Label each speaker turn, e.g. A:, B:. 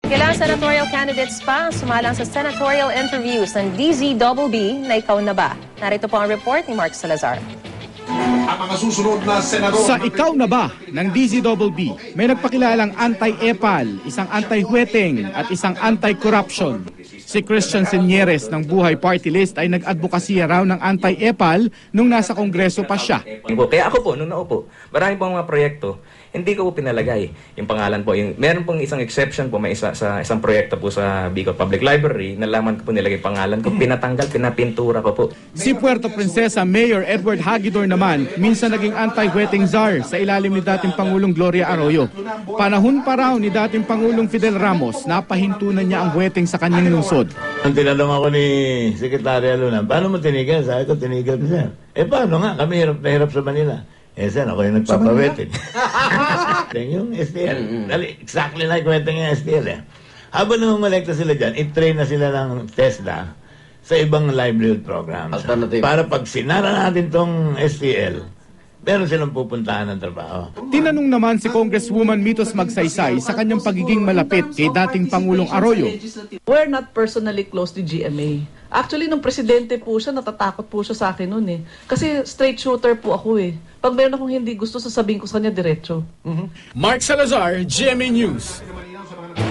A: Ilang senatorial candidates pa sumalang sa senatorial interviews ng DZBB na Ikaw Na Ba? Narito po ang report ni Mark Salazar.
B: Ang mga susunod na senador
C: sa Ikaw Na Ba ng DZBB, may nagpakilalang anti-EPAL, isang anti-hweteng at isang anti-corruption. Si Christian Senieres ng Buhay Party List ay nag-advokasya raw ng anti-EPAL nung nasa Kongreso pa siya.
D: Kaya ako po, nung naupo, marami pong mga proyekto, hindi ko po pinalagay yung pangalan po. Meron pong isang exception po, may sa isang proyekto po sa Bicol Public Library, nalaman ko po nilagay pangalan ko, pinatanggal, pinapintura ko po.
C: Si Puerto Princesa Mayor Edward Hagidor naman, minsan naging anti-hweteng czar sa ilalim ni dating Pangulong Gloria Arroyo. Panahon pa raw ni dating Pangulong Fidel Ramos, napahintunan niya ang hweteng sa kanyang lungsod.
E: Ang tinanong ako ni Secretary Luna, paano mo tinigil? Sabi ko, tinigil ko siya. Paano nga? Kami hirap na hirap sa Manila. Sir, ako yung nagpapawetin. Yung STL. Exactly like wetin yung STL. Habang nangungulekta sila dyan, i-train na sila ng TESDA sa ibang livelihood programs. Para pag sinara natin tong STL, meron silang pupuntahan ng trabaho.
C: Tinanong naman si Congresswoman Mitos Magsaysay sa kanyang pagiging malapit kay dating Pangulong Arroyo.
F: We're not personally close to GMA. Actually, nung presidente po siya, natatakot po siya sa akin noon eh. Kasi straight shooter po ako eh. Pag meron akong hindi gusto, sasabihin ko sa kanya diretso.
C: Mark Salazar, GMA News.